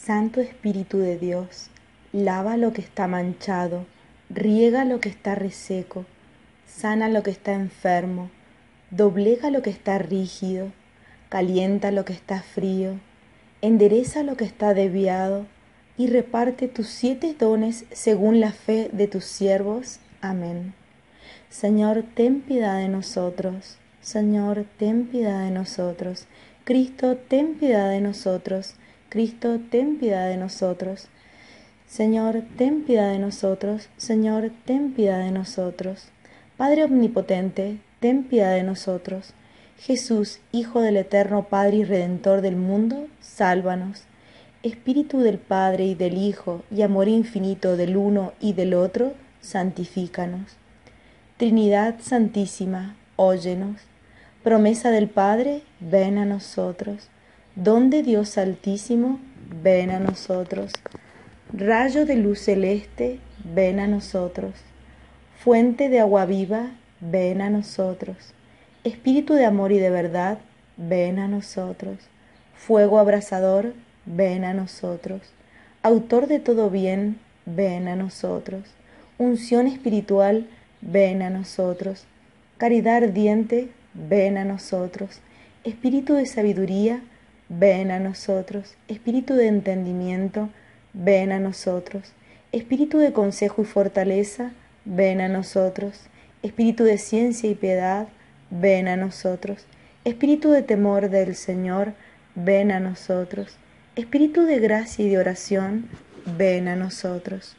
Santo Espíritu de Dios, lava lo que está manchado, riega lo que está reseco, sana lo que está enfermo, doblega lo que está rígido, calienta lo que está frío, endereza lo que está desviado, y reparte tus 7 dones según la fe de tus siervos. Amén. Señor, ten piedad de nosotros. Señor, ten piedad de nosotros. Cristo, ten piedad de nosotros. Cristo, ten piedad de nosotros. Señor, ten piedad de nosotros. Señor, ten piedad de nosotros. Padre omnipotente, ten piedad de nosotros. Jesús, Hijo del eterno Padre y Redentor del mundo, sálvanos. Espíritu del Padre y del Hijo, y amor infinito del uno y del otro, santifícanos. Trinidad Santísima, óyenos. Promesa del Padre, ven a nosotros. Don de Dios Altísimo, ven a nosotros. Rayo de luz celeste, ven a nosotros. Fuente de agua viva, ven a nosotros. Espíritu de amor y de verdad, ven a nosotros. Fuego abrasador, ven a nosotros. Autor de todo bien, ven a nosotros. Unción espiritual, ven a nosotros. Caridad ardiente, ven a nosotros. Espíritu de sabiduría, ven a nosotros. Espíritu de entendimiento, ven a nosotros. Espíritu de consejo y fortaleza, ven a nosotros. Espíritu de ciencia y piedad, ven a nosotros. Espíritu de temor del Señor, ven a nosotros. Espíritu de gracia y de oración, ven a nosotros.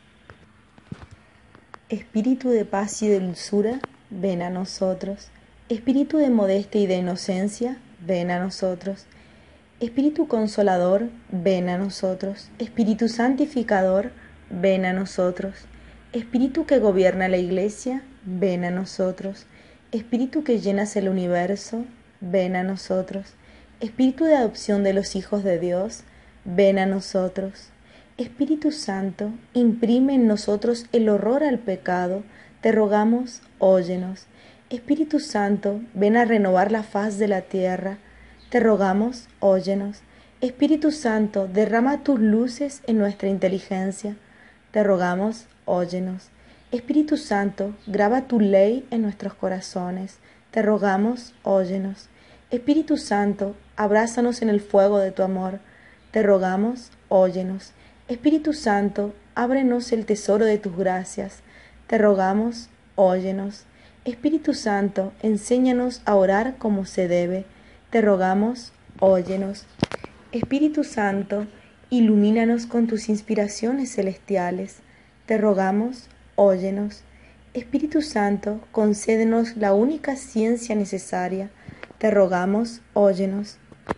Espíritu de paz y de dulzura, ven a nosotros. Espíritu de modestia y de inocencia, ven a nosotros. Espíritu consolador, ven a nosotros. Espíritu santificador, ven a nosotros. Espíritu que gobierna la Iglesia, ven a nosotros. Espíritu que llenas el universo, ven a nosotros. Espíritu de adopción de los hijos de Dios, ven a nosotros. Espíritu Santo, imprime en nosotros el horror al pecado, te rogamos, óyenos. Espíritu Santo, ven a renovar la faz de la tierra, te rogamos, óyenos. Espíritu Santo, derrama tus luces en nuestra inteligencia, te rogamos, óyenos. Espíritu Santo, graba tu ley en nuestros corazones, te rogamos, óyenos. Espíritu Santo, abrázanos en el fuego de tu amor, te rogamos, óyenos. Espíritu Santo, ábrenos el tesoro de tus gracias, te rogamos, óyenos. Espíritu Santo, enséñanos a orar como se debe, te rogamos, óyenos. Espíritu Santo, ilumínanos con tus inspiraciones celestiales, te rogamos, óyenos. Espíritu Santo, concédenos la única ciencia necesaria, te rogamos, óyenos.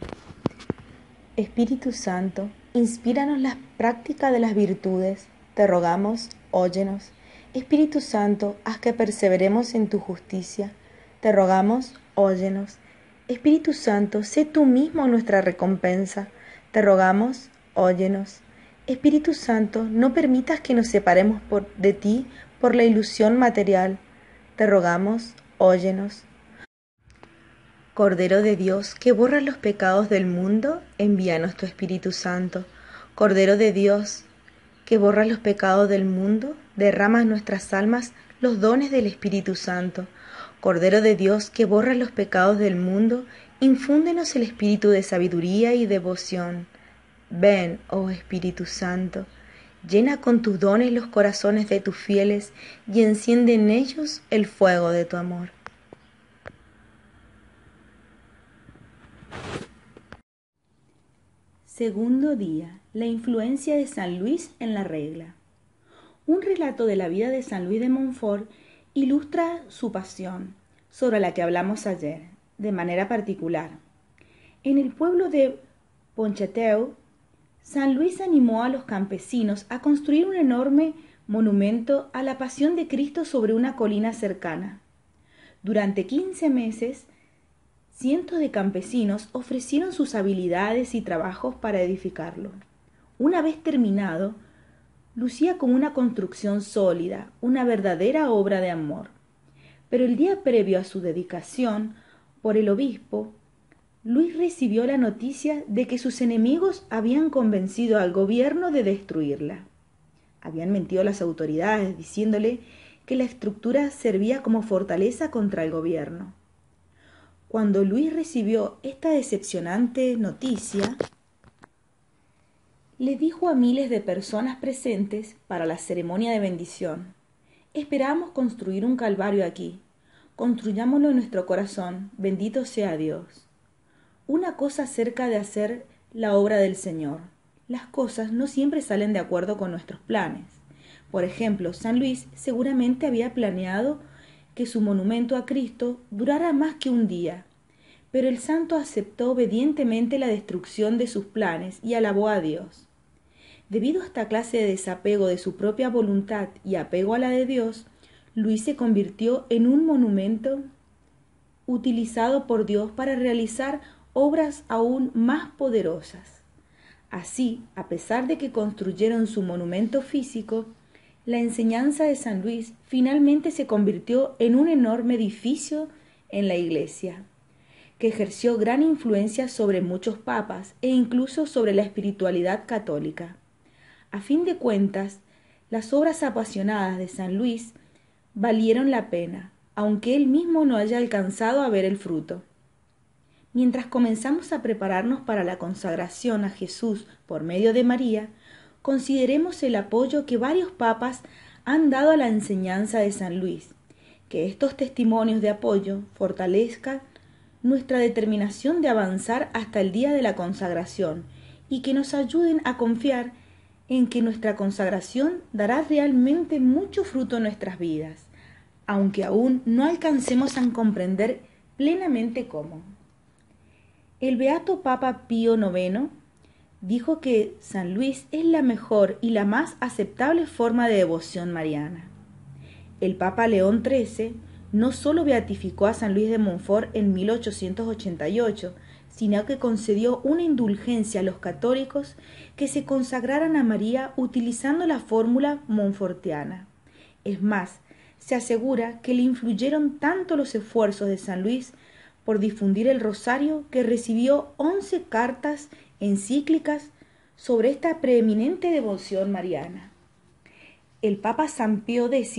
Espíritu Santo, inspíranos la práctica de las virtudes, te rogamos, óyenos. Espíritu Santo, haz que perseveremos en tu justicia, te rogamos, óyenos. Espíritu Santo, sé tú mismo nuestra recompensa, te rogamos, óyenos. Espíritu Santo, no permitas que nos separemos de ti por la ilusión material, te rogamos, óyenos. Cordero de Dios, que borras los pecados del mundo, envíanos tu Espíritu Santo. Cordero de Dios, que borras los pecados del mundo, derrama en nuestras almas los dones del Espíritu Santo. Cordero de Dios, que borras los pecados del mundo, infúndenos el espíritu de sabiduría y devoción. Ven, oh Espíritu Santo, llena con tus dones los corazones de tus fieles y enciende en ellos el fuego de tu amor. Segundo día, la influencia de San Luis en la regla. Un relato de la vida de San Luis de Montfort ilustra su pasión, sobre la que hablamos ayer, de manera particular. En el pueblo de Pontchateau, San Luis animó a los campesinos a construir un enorme monumento a la Pasión de Cristo sobre una colina cercana. Durante 15 meses, cientos de campesinos ofrecieron sus habilidades y trabajos para edificarlo. Una vez terminado, lucía como una construcción sólida, una verdadera obra de amor. Pero el día previo a su dedicación por el obispo, Luis recibió la noticia de que sus enemigos habían convencido al gobierno de destruirla. Habían mentido a las autoridades diciéndole que la estructura servía como fortaleza contra el gobierno. Cuando Luis recibió esta decepcionante noticia, le dijo a miles de personas presentes para la ceremonia de bendición: esperamos construir un calvario aquí. Construyámoslo en nuestro corazón. Bendito sea Dios. Una cosa acerca de hacer la obra del Señor. Las cosas no siempre salen de acuerdo con nuestros planes. Por ejemplo, San Luis seguramente había planeado que su monumento a Cristo durara más que un día, pero el santo aceptó obedientemente la destrucción de sus planes y alabó a Dios. Debido a esta clase de desapego de su propia voluntad y apego a la de Dios, Luis se convirtió en un monumento utilizado por Dios para realizar obras aún más poderosas. Así, a pesar de que construyeron su monumento físico, la enseñanza de San Luis finalmente se convirtió en un enorme edificio en la Iglesia, que ejerció gran influencia sobre muchos papas e incluso sobre la espiritualidad católica. A fin de cuentas, las obras apasionadas de San Luis valieron la pena, aunque él mismo no haya alcanzado a ver el fruto. Mientras comenzamos a prepararnos para la consagración a Jesús por medio de María, consideremos el apoyo que varios papas han dado a la enseñanza de San Luis. Que estos testimonios de apoyo fortalezcan nuestra determinación de avanzar hasta el día de la consagración y que nos ayuden a confiar en que nuestra consagración dará realmente mucho fruto en nuestras vidas, aunque aún no alcancemos a comprender plenamente cómo. El beato Papa Pío IX dijo que San Luis es la mejor y la más aceptable forma de devoción mariana. El Papa León XIII no solo beatificó a San Luis de Montfort en 1888, sino que concedió una indulgencia a los católicos que se consagraran a María utilizando la fórmula montfortiana. Es más, se asegura que le influyeron tanto los esfuerzos de San Luis por difundir el rosario que recibió 11 cartas encíclicas sobre esta preeminente devoción mariana. El Papa San Pío X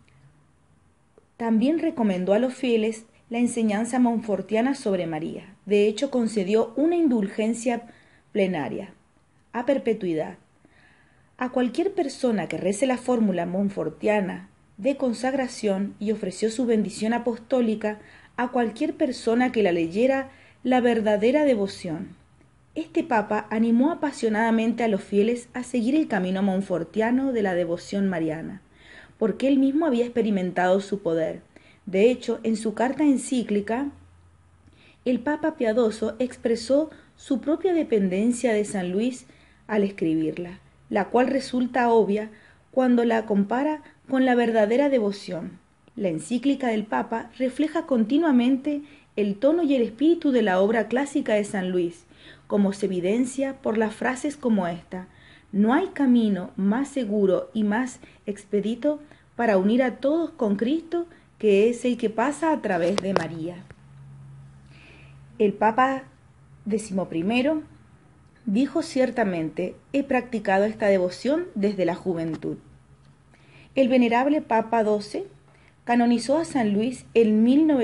también recomendó a los fieles la enseñanza montfortiana sobre María. De hecho, concedió una indulgencia plenaria, a perpetuidad, a cualquier persona que rece la fórmula montfortiana de consagración y ofreció su bendición apostólica a cualquier persona que la leyera la verdadera devoción. Este Papa animó apasionadamente a los fieles a seguir el camino montfortiano de la devoción mariana, porque él mismo había experimentado su poder. De hecho, en su carta encíclica, el Papa piadoso expresó su propia dependencia de San Luis al escribirla, la cual resulta obvia cuando la compara con la verdadera devoción. La encíclica del Papa refleja continuamente el tono y el espíritu de la obra clásica de San Luis, como se evidencia por las frases como esta: no hay camino más seguro y más expedito para unir a todos con Cristo que es el que pasa a través de María. El Papa XI dijo ciertamente: he practicado esta devoción desde la juventud. El venerable Papa XII canonizó a San Luis en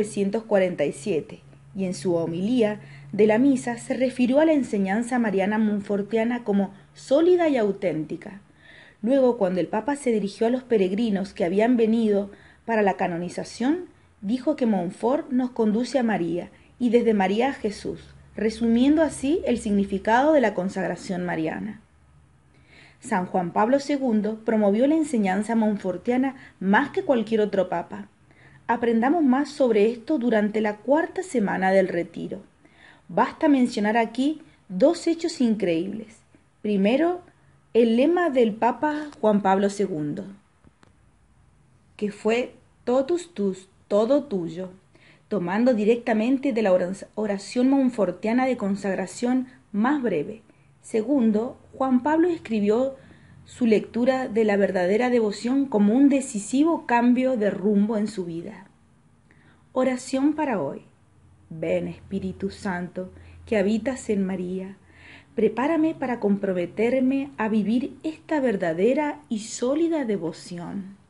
1947 y en su homilía de la misa se refirió a la enseñanza mariana montfortiana como sólida y auténtica. Luego, cuando el Papa se dirigió a los peregrinos que habían venido para la canonización, dijo que Montfort nos conduce a María y desde María a Jesús, resumiendo así el significado de la consagración mariana. San Juan Pablo II promovió la enseñanza montfortiana más que cualquier otro papa. Aprendamos más sobre esto durante la cuarta semana del retiro. Basta mencionar aquí dos hechos increíbles. Primero, el lema del Papa Juan Pablo II, que fue totus tus, todo tuyo, tomando directamente de la oración montfortiana de consagración más breve. Segundo, Juan Pablo escribió su lectura de la verdadera devoción como un decisivo cambio de rumbo en su vida. Oración para hoy. Ven, Espíritu Santo, que habitas en María. Prepárame para comprometerme a vivir esta verdadera y sólida devoción.